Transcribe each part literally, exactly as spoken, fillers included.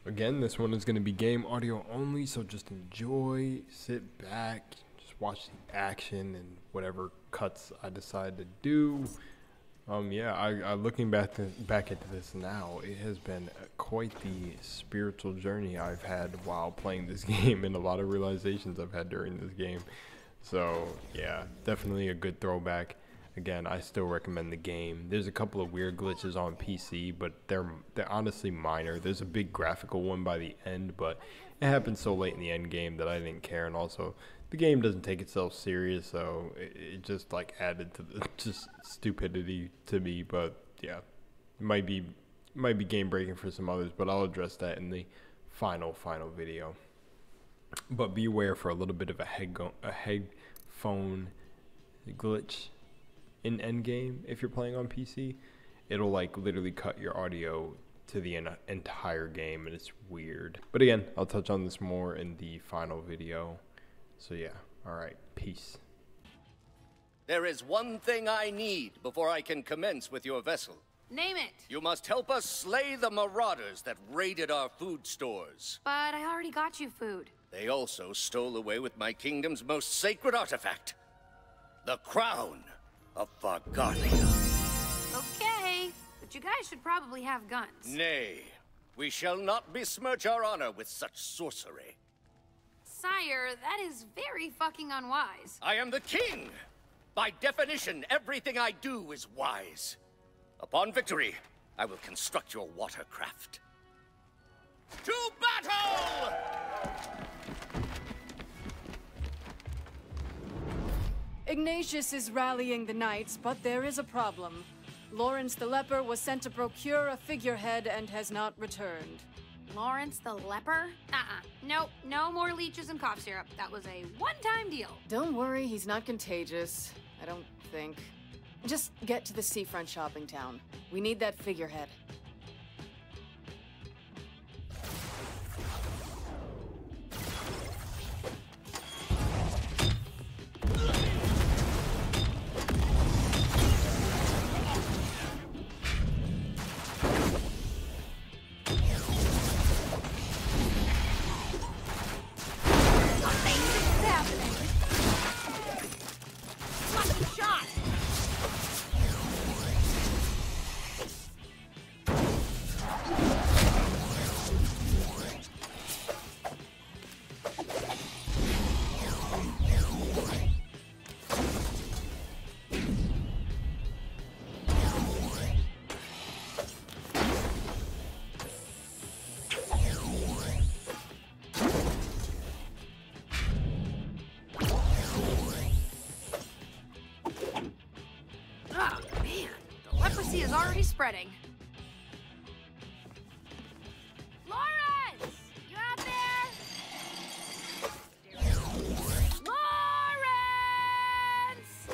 Again, this one is going to be game audio only, so just enjoy, sit back, just watch the action and whatever cuts I decide to do. Um, yeah, I, I looking back to, back into this now, it has been quite the spiritual journey I've had while playing this game, and a lot of realizations I've had during this game. So yeah, definitely a good throwback. Again, I still recommend the game. There's a couple of weird glitches on P C, but they're they're honestly minor. There's a big graphical one by the end, but it happened so late in the end game that I didn't care. And also, the game doesn't take itself serious, so it, it just like added to the just stupidity to me. But yeah, it might be it might be game breaking for some others, but I'll address that in the final final video. But be aware for a little bit of a head go a headphone glitch in endgame. If you're playing on P C, it'll like literally cut your audio to the en entire game, and it's weird. But again, I'll touch on this more in the final video. So yeah, all right, peace. There is one thing I need before I can commence with your vessel. Name it. You must help us slay the marauders that raided our food stores. But I already got you food. They also stole away with my kingdom's most sacred artifact, the crown of Fargarthia. Okay, but you guys should probably have guns. Nay, we shall not besmirch our honor with such sorcery. Sire, that is very fucking unwise. I am the king! By definition, everything I do is wise. Upon victory, I will construct your watercraft. To battle! Ignatius is rallying the knights, but there is a problem. Lawrence the Leper was sent to procure a figurehead and has not returned. Lawrence the Leper? Uh-uh. Nope, no more leeches and cough syrup. That was a one-time deal. Don't worry, he's not contagious. I don't think. Just get to the seafront shopping town. We need that figurehead. Is already spreading. Lawrence! You out there? Lawrence!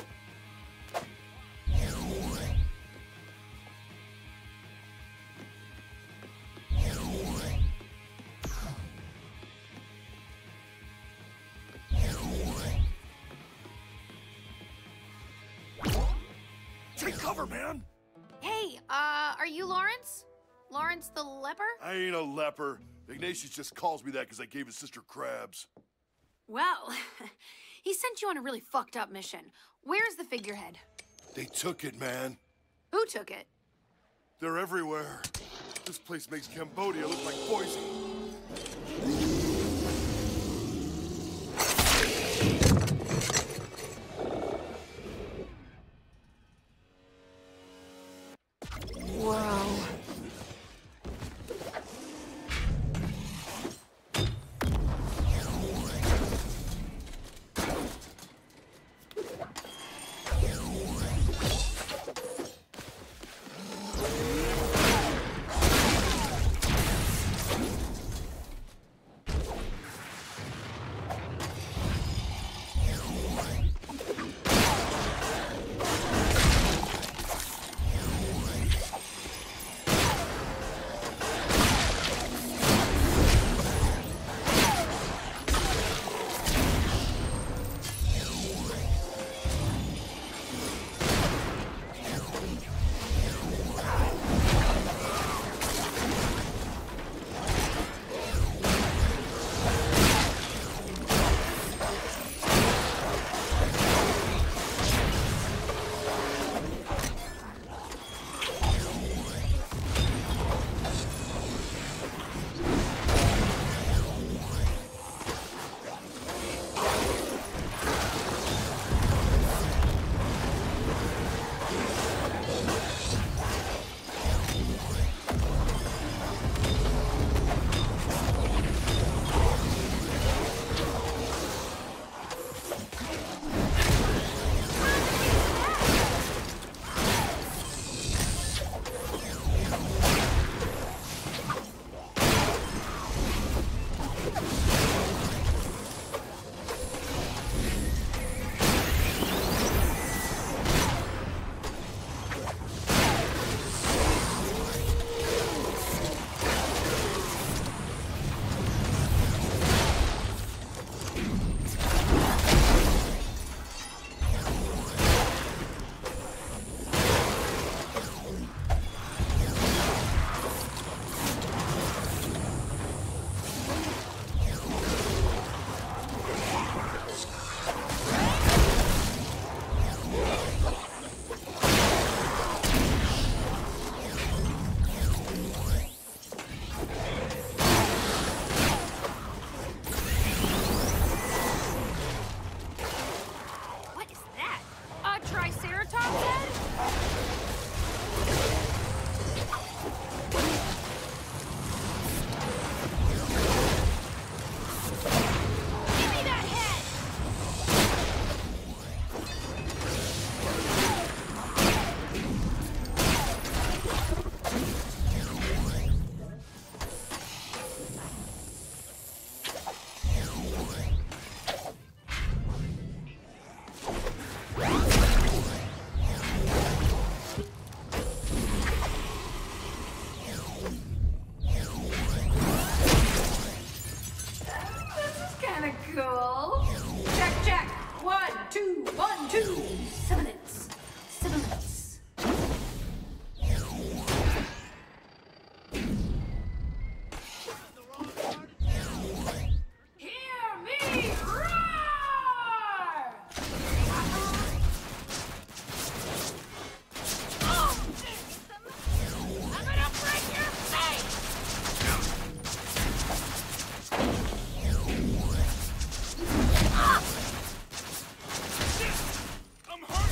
Take cover, man! Hey, uh, are you Lawrence? Lawrence the Leper? I ain't a leper. Ignatius just calls me that because I gave his sister crabs. Well, he sent you on a really fucked up mission. Where's the figurehead? They took it, man. Who took it? They're everywhere. This place makes Cambodia look like Boise. two, sibilance, sibilance. Hear me roar! Oh, I'm gonna break your face! I'm hurt!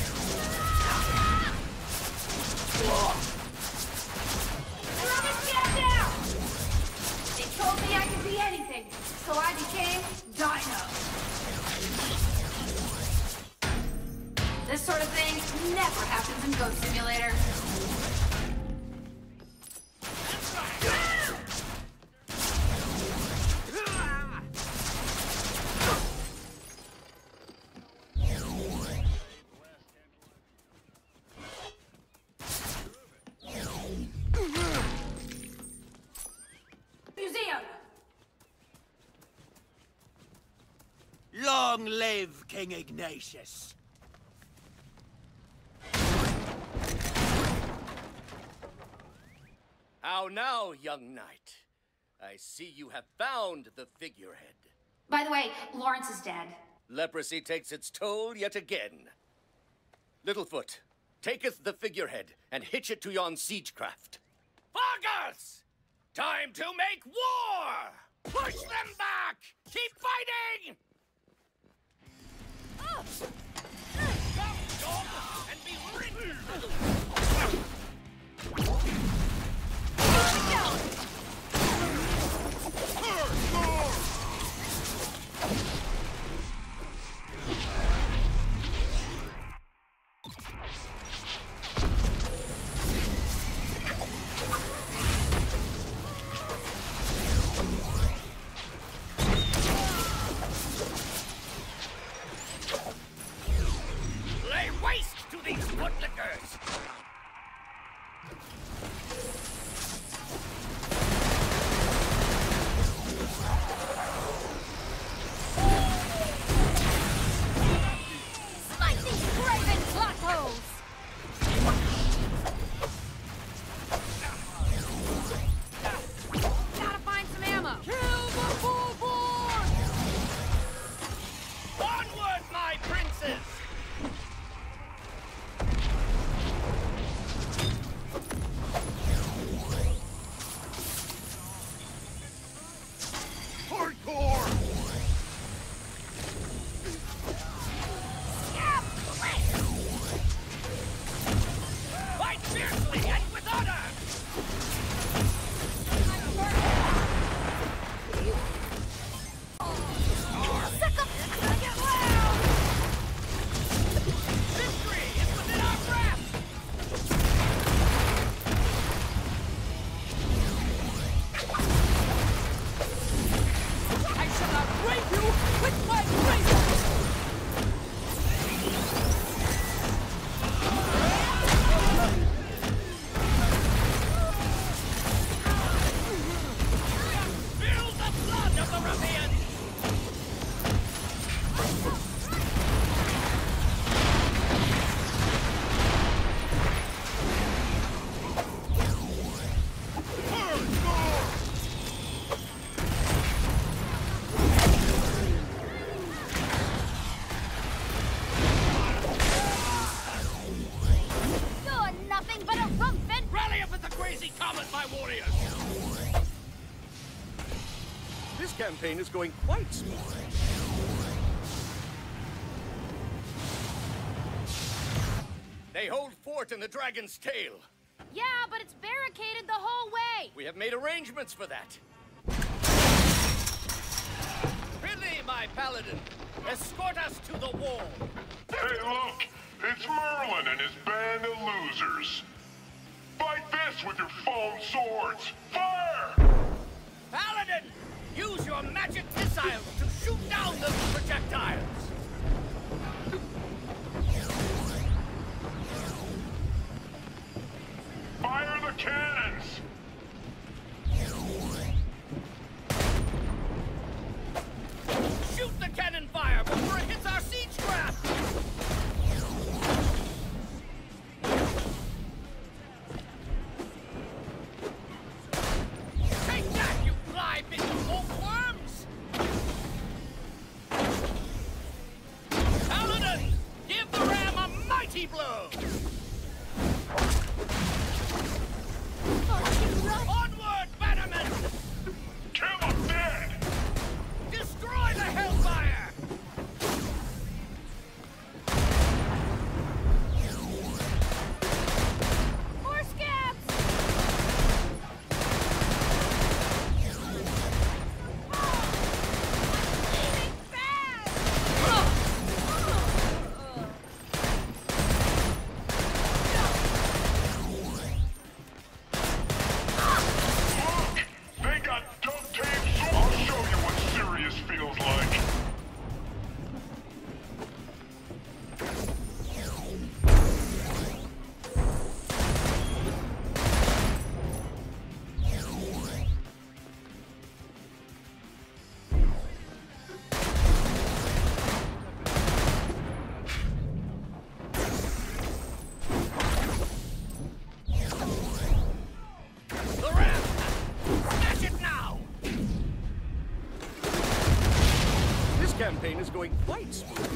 Let me stand down! They told me I could be anything, so I became Dino. This sort of thing never happens in Goat Simulator. Museum! Long live King Ignatius! How now, young knight? I see you have found the figurehead. By the way, Lawrence is dead. Leprosy takes its toll yet again. Littlefoot, taketh the figurehead and hitch it to yon siegecraft. Vargas! Time to make war! Push them back! Keep fighting! Come, dog, and be ridden! Lay waste to these footlickers! Smite these craven plateaus! Gotta find some ammo! Kill the bullboard! Onward, my princes! Hardcore! Fight fiercely and with honor! Victory is within our grasp! I shall outbrave you with my razor! Feel the blood of the ruffian! You're nothing but a rumpin'! Rally up at the crazy comet, my warriors! This campaign is going quite smooth. They hold fort in the Dragon's Tail. Yeah, but it's barricaded the whole way! We have made arrangements for that. Ridley, my paladin, escort us to the wall. Hey, look! It's Merlin and his band of losers. Fight this with your foam swords! Fire! Paladin, use your magic missiles to shoot down those projectiles. Fire the cannons! Shoot the cannon fire before it hits our siege craft! campaign is going quite smooth.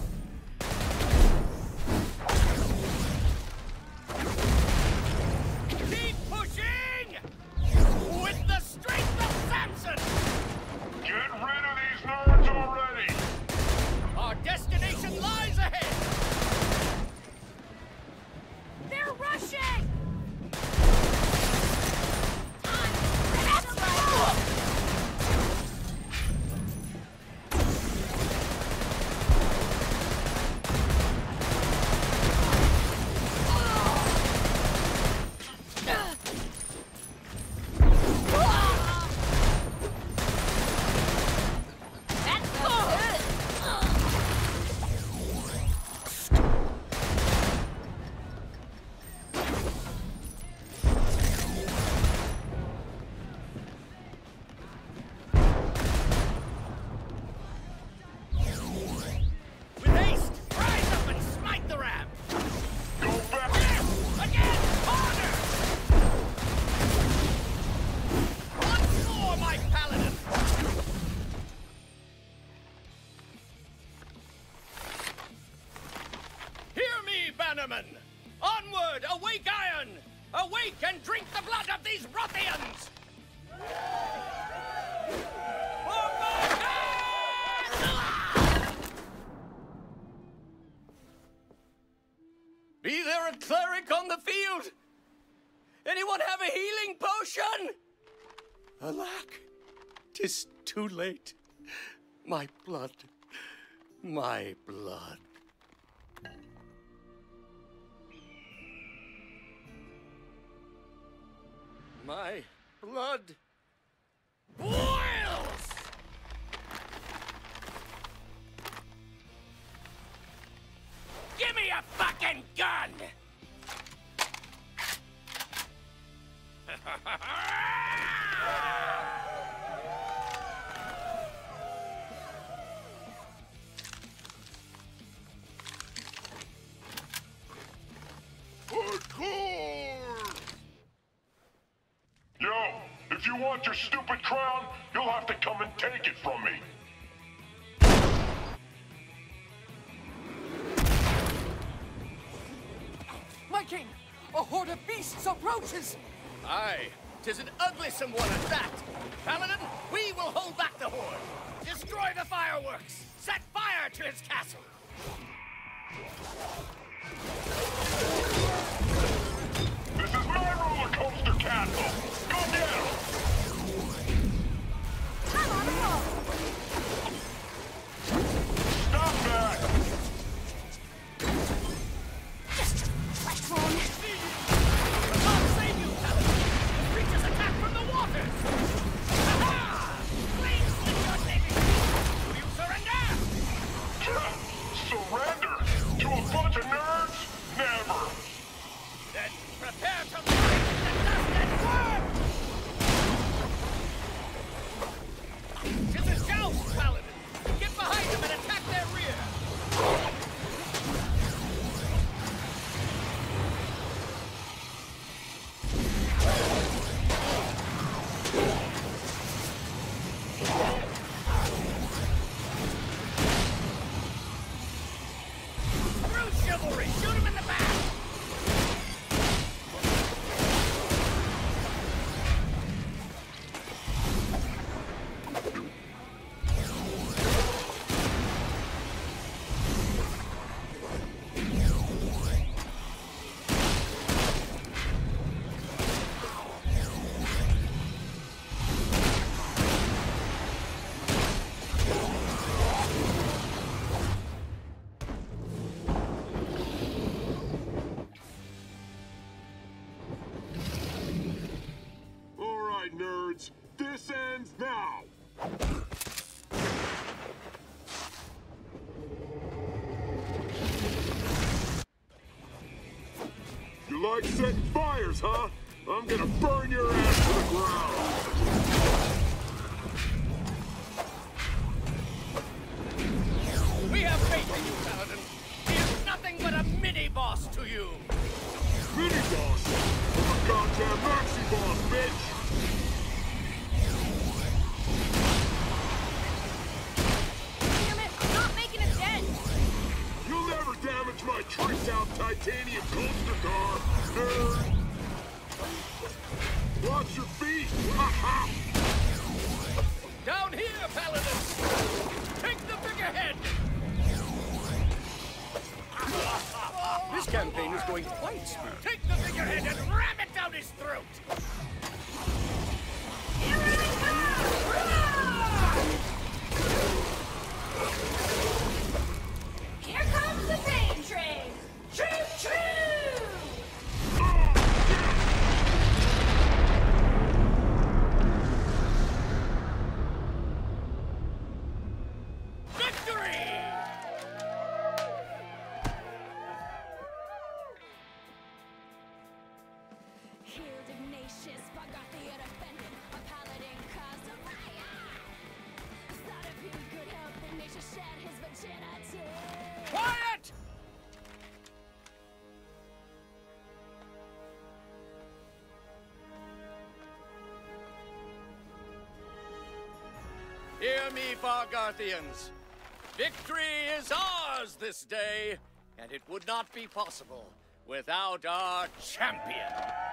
Keep pushing! With the strength of Samson! Get rid of these nerds already! Our destination lies ahead! They're rushing! Onward! Awake, Iron! Awake and drink the blood of these ruffians! Be there a cleric on the field? Anyone have a healing potion? Alack, 'tis too late. My blood, my blood. My blood boils! Give me a fucking gun! Yo, if you want your stupid crown, you'll have to come and take it from me. My king! A horde of beasts approaches! Aye, 'tis an ugly-some one at that. Paladin, we will hold back the horde. Destroy the fireworks. Set fire to his castle. This is my roller coaster castle. Go get him! I'm on the wall! Stop that! Platform. God save you, Paladin! The creatures attack from the waters! Ha-ha! Please slit your saving! Will you surrender? Surrender? To a bunch of nerds? Never! Then prepare to fight the dust and worm! Tis a joust, Paladin! Get behind them and attack their rear! Through chivalry! Shoot him in the back! All right, nerds. This ends now! You like setting fires, huh? I'm gonna burn your ass to the ground! We have faith in you, Paladin. He is nothing but a mini-boss to you. Mini-boss! I'm a goddamn maxi-boss, bitch! Damn it! titanium coaster car, nerd! Watch your feet! Ha ha! Down here, Paladins! Take the figurehead! This campaign is going quite smooth. Take the figurehead and ram it down his throat! Here I come! Here comes the pain train! Choo-choo! Victory! Healed Ignatius, Bargathian offended, a paladin caused a riot. Thought if he could help Ignatius shed his virginity. Quiet! Hear me, Bargathians. Victory is ours this day, and it would not be possible without our champion.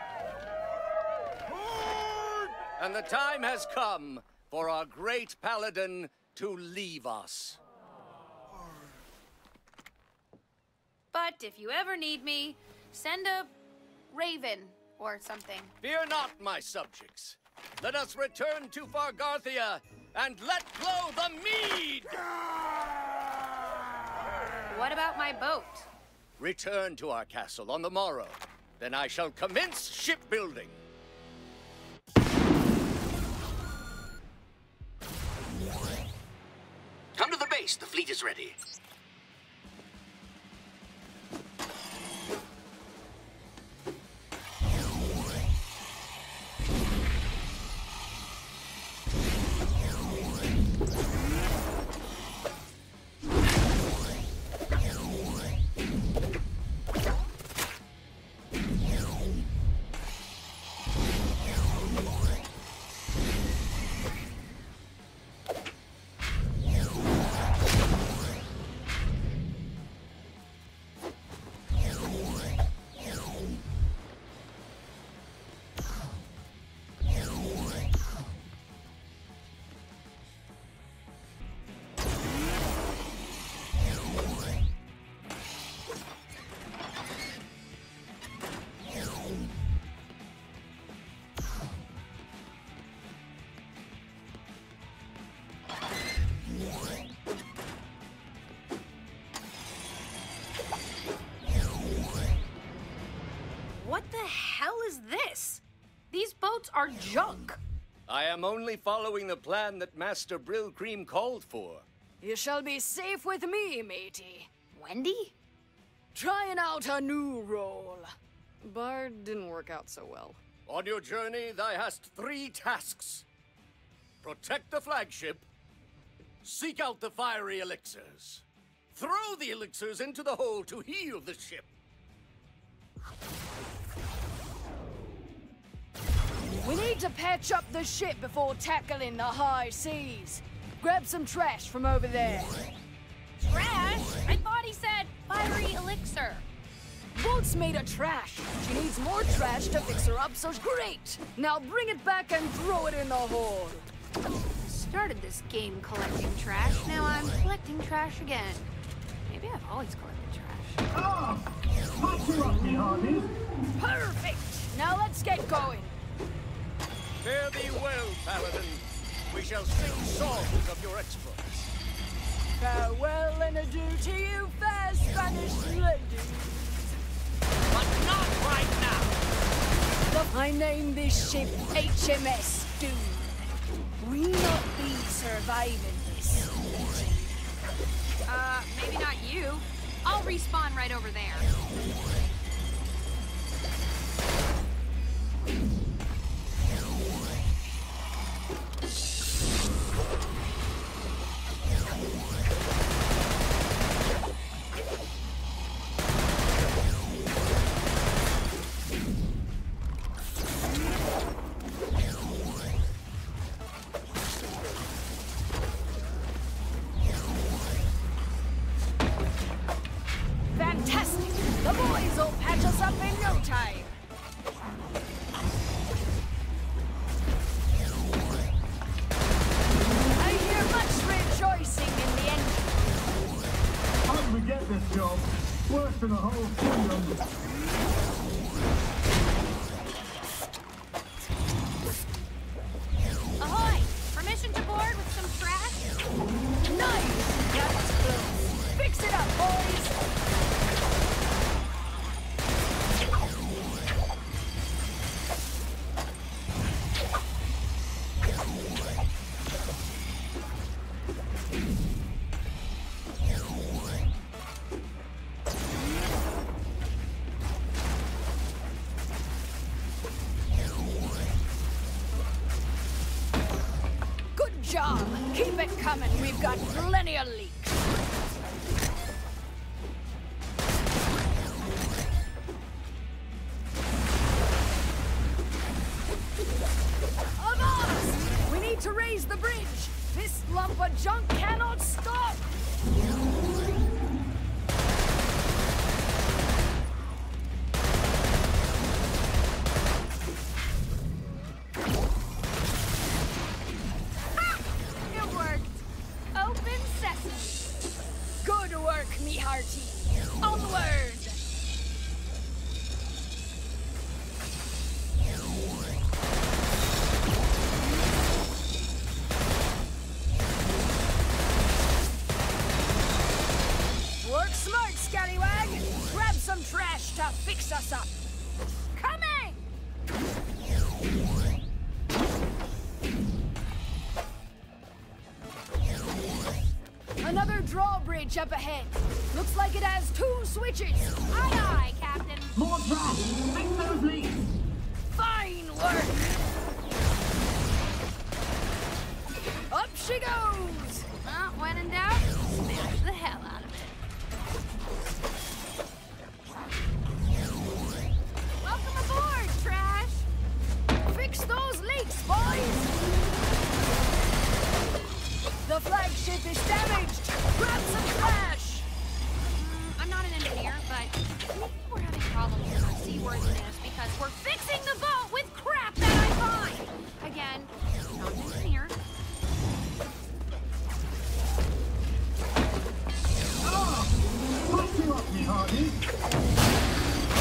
And the time has come for our great paladin to leave us. But if you ever need me, send a raven or something. Fear not, my subjects. Let us return to Fargarthia and let blow the mead! What about my boat? Return to our castle on the morrow. Then I shall commence shipbuilding. Come to the base. The fleet is ready. What the hell is this? These boats are junk. I am only following the plan that Master Brillcream called for. You shall be safe with me, matey. Wendy? Trying out a new role. Bard didn't work out so well. On your journey, thou hast three tasks. Protect the flagship, seek out the fiery elixirs, throw the elixirs into the hole to heal the ship. We need to patch up the ship before tackling the high seas. Grab some trash from over there. Trash? I thought he said fiery elixir. Boat's made of trash. She needs more trash to fix her up, so great. Now bring it back and throw it in the hole. Started this game collecting trash, now I'm collecting trash again. Maybe I've always collected trash. Ah! Patch up, me hearties! Perfect. Now let's get going. Fare thee well, Paladin. We shall sing songs of your exploits. Farewell and adieu to you, fair Spanish ladies. But not right now! I name this ship H M S Doom. We not be surviving this. Uh, maybe not you. I'll respawn right over there. Fantastic! The boys excellent job. Worse than a whole kingdom. Ahoy! Permission to board with some trash? Nice! That's close. Fix it up, boys! Good job! Keep it coming, we've got plenty of leaks. Avast! We need to raise the bridge! This lump of junk cannot stop! It worked. Open sesame. Good work, me hearty. Onward! Work smart, scallywag! Grab some trash to fix us up! Coming! Another drawbridge up ahead. Looks like it has two switches. Aye aye, Captain. More trash! Fix those leaks! Fine work! Up she goes! Uh, when in doubt, smash the hell out of it. Welcome aboard, trash! Fix those leaks, boys! The flagship is damaged! Grab some trash! Mm, I'm not an engineer, but maybe we're having problems with our seaworthiness because we're fixing the boat with crap that I find! Again, not an engineer. Put you up, me hearties!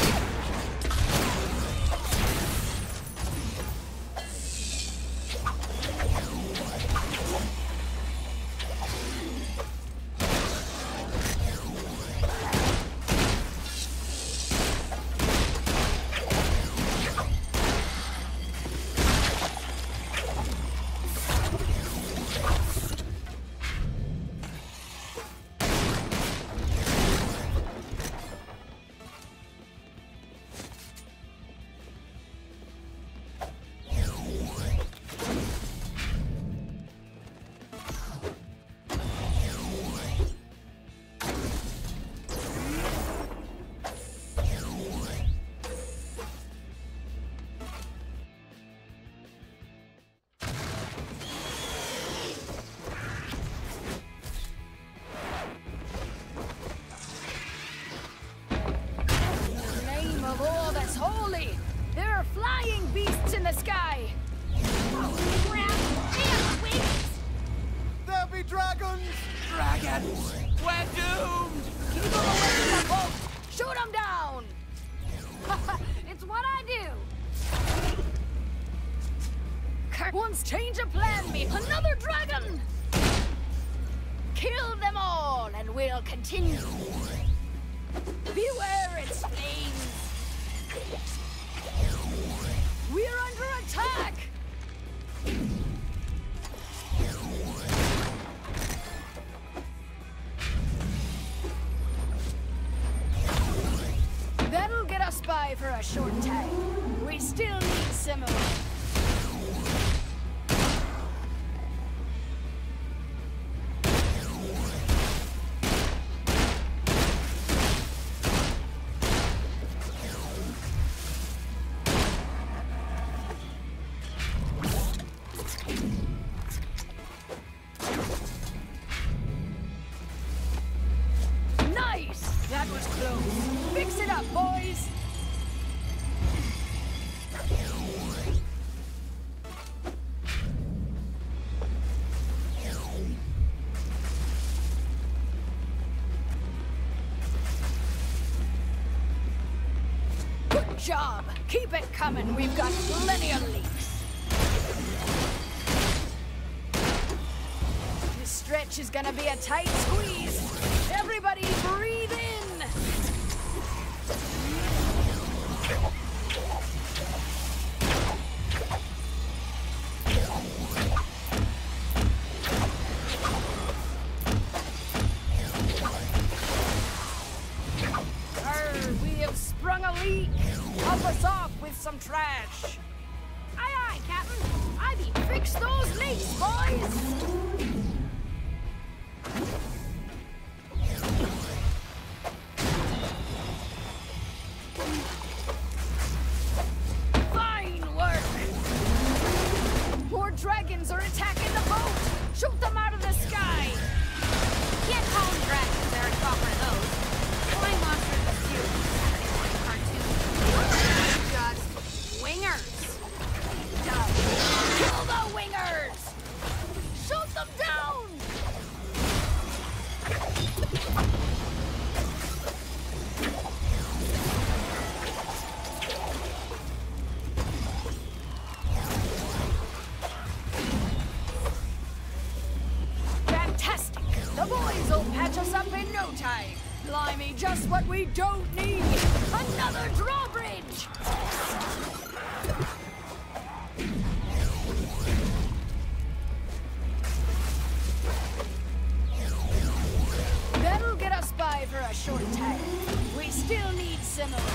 Name of all that's holy! There are flying beasts in the sky! Oh, crap! They have wings! There'll be dragons! Dragons! We're doomed! Keep them away from the boat! Shoot them down! It's what I do! Kirk wants change of plan, me. Another dragon! Kill them all, and we'll continue. Beware its flames. We're under attack! That'll get us by for a short time. We still need some more. Nice! That was close. Fix it up, boys! Good job. Keep it coming. We've got plenty of leaks. This stretch is gonna be a tight squeeze. Everybody breathe in. Sprung a leak. Help us off with some trash. Aye, aye, Captain. I be fix those leaks, boys. Fine work. More dragons are attacking the boat. Shoot them out of the sky. Can't call them dragons. They're a proper of those. Flying monsters are cute. Just wingers. Kill the wingers! Shoot them down! Fantastic! The boys will patch us up in no time. Blimey, just what we don't need! Another drawbridge! That'll get us by for a short time. We still need some more.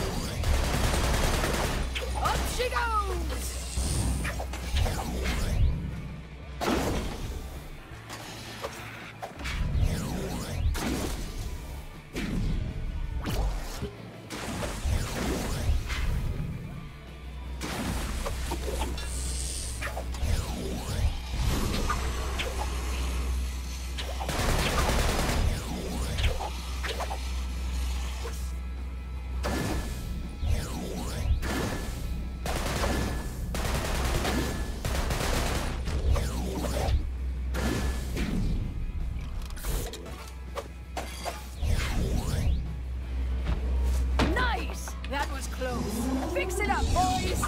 Up she goes! That was close. Fix it up, boys!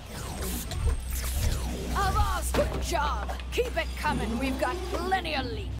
Job. Keep it coming. We've got plenty of leaks.